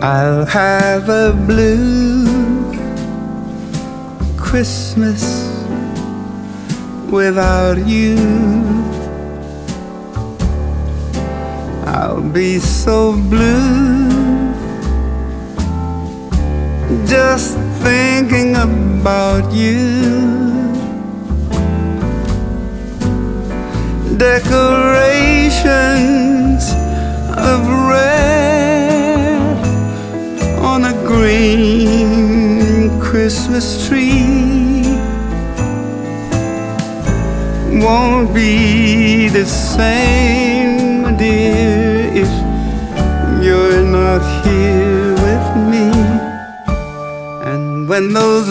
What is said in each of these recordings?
I'll have a blue Christmas without you. I'll be so blue just thinking about you. Decorations of red on a green Christmas tree won't be the same, dear, if you're not here with me. And when those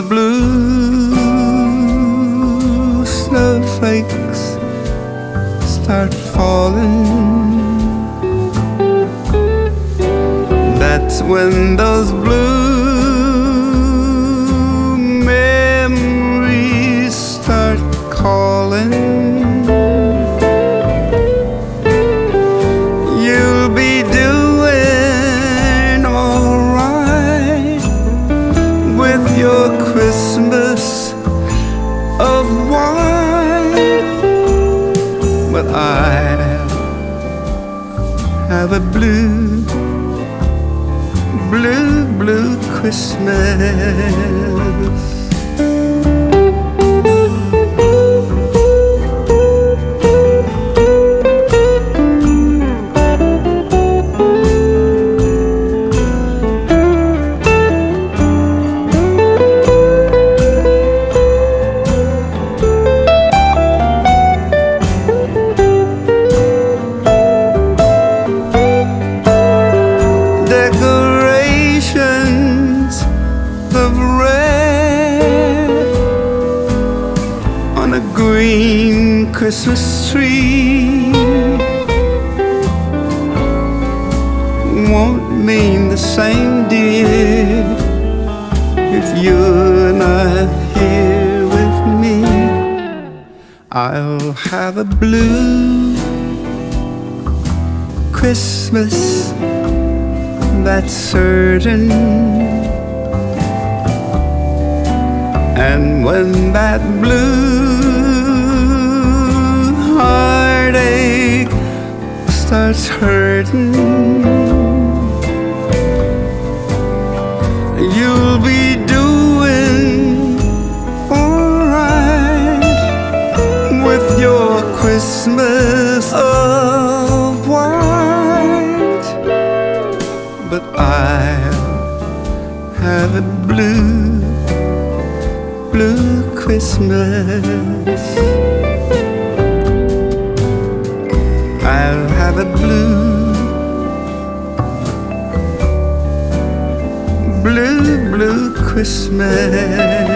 blue snowflakes start falling, that's when those blue memories start calling. You'll be doing all right with your Christmas of white, but I have a blue, blue, blue Christmas. Decorations of red on a green Christmas tree won't mean the same, dear, if you're not here with me. I'll have a blue Christmas, that's certain. And when that blue heartache starts hurting, you'll be doing all right with your Christmas of white, but I'll have a blue, blue Christmas. I'll have a blue, blue, blue Christmas.